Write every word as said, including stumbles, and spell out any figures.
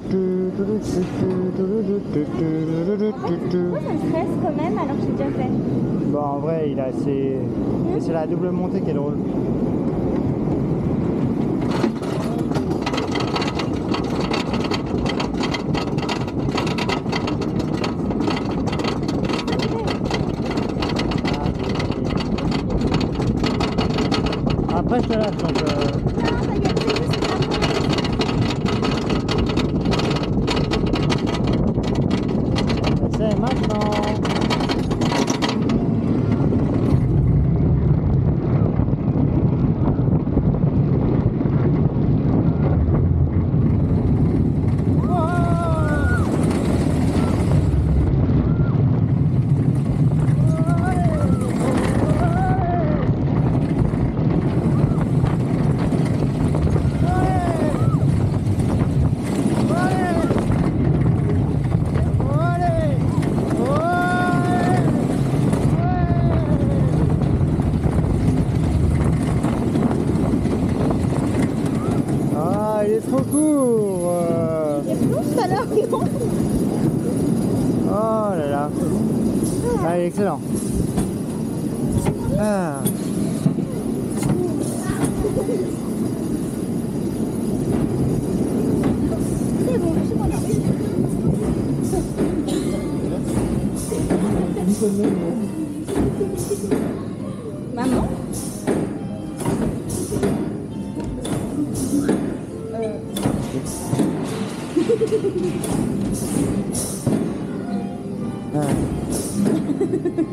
Pourquoi ça me stresse quand même alors que j'ai déjà fait? Bon, en vrai, il a assez. Mais c'est la double montée qui est drôle. Après, je te lâche donc. Euh... C'est maintenant. Trop court euh... Il y a plus tout à l'heure, non? Oh là là. Ah, il est excellent. Ah. C'est bon, je suis contente. Maman? Ah.